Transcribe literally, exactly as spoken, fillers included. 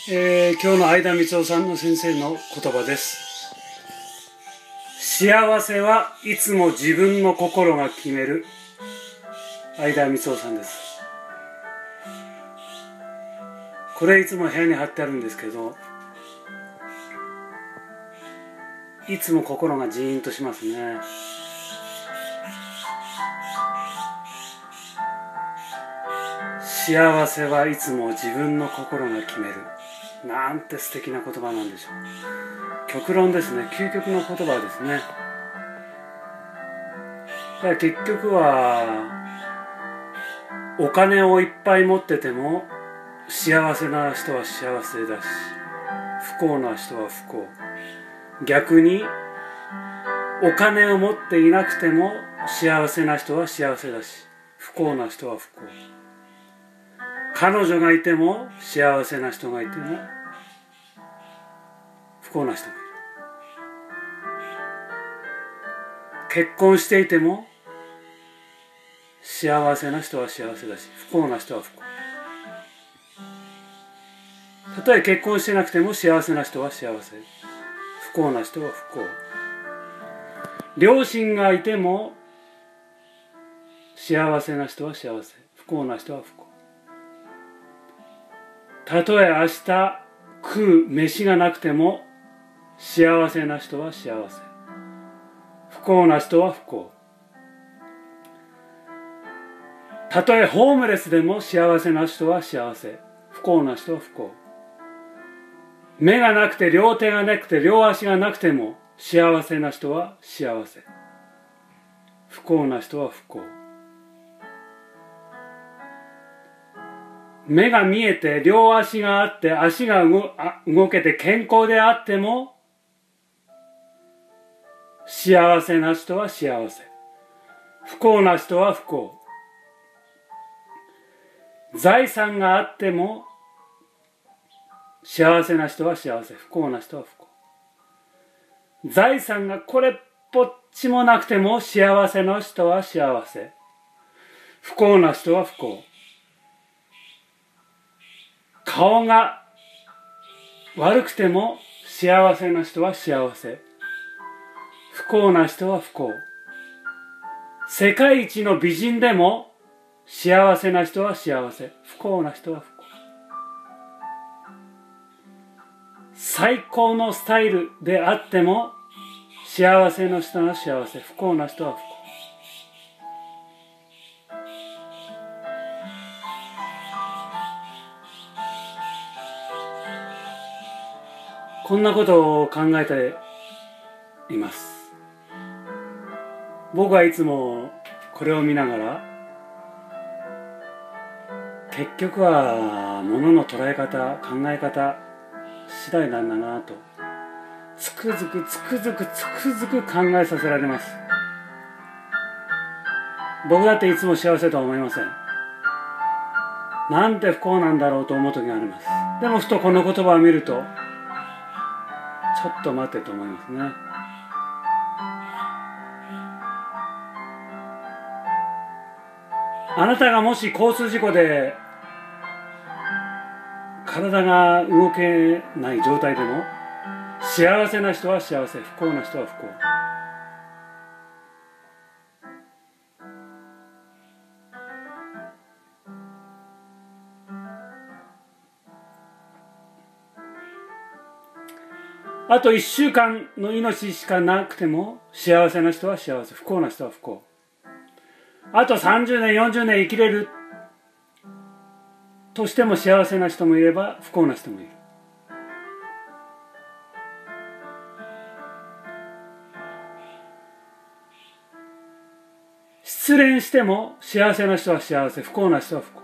えー、今日の相田光夫さんの先生の言葉です。幸せはいつも自分の心が決める。相田光夫さんです。これいつも部屋に貼ってあるんですけど、いつも心がジーンとしますね。幸せはいつも自分の心が決める。なんて素敵な言葉なんでしょう。極論ですね。究極の言葉ですね。だから結局はお金をいっぱい持ってても幸せな人は幸せだし、不幸な人は不幸。逆にお金を持っていなくても幸せな人は幸せだし、不幸な人は不幸。彼女がいても幸せな人がいても不幸な人がいる。結婚していても幸せな人は幸せだし、不幸な人は不幸。たとえ結婚してなくても幸せな人は幸せ、不幸な人は不幸。両親がいても幸せな人は幸せ、不幸な人は不幸。たとえ明日食う飯がなくても幸せな人は幸せ、不幸な人は不幸。たとえホームレスでも幸せな人は幸せ、不幸な人は不幸。目がなくて両手がなくて両足がなくても幸せな人は幸せ、不幸な人は不幸。目が見えて両足があって足が 動, あ動けて健康であっても幸せな人は幸せ、不幸な人は不幸。財産があっても幸せな人は幸せ、不幸な人は不幸。財産がこれっぽっちもなくても幸せな人は幸せ、不幸な人は不幸。顔が悪くても幸せな人は幸せ、不幸な人は不幸。世界一の美人でも幸せな人は幸せ、不幸な人は不幸。最高のスタイルであっても幸せな人は幸せ、不幸な人は不幸。こんなことを考えています。僕はいつもこれを見ながら、結局は物の捉え方、考え方次第なんだなとつくづくつくづくつくづく考えさせられます。僕だっていつも幸せとは思いません。なんて不幸なんだろうと思う時があります。でもふとこの言葉を見るとちょっと待ってと思いますね。あなたがもし交通事故で体が動けない状態でも幸せな人は幸せ、不幸な人は不幸。あといっしゅうかんの命しかなくても幸せな人は幸せ、不幸な人は不幸。あとさんじゅうねんよんじゅうねん生きれるとしても幸せな人もいれば不幸な人もいる。失恋しても幸せな人は幸せ、不幸な人は不幸。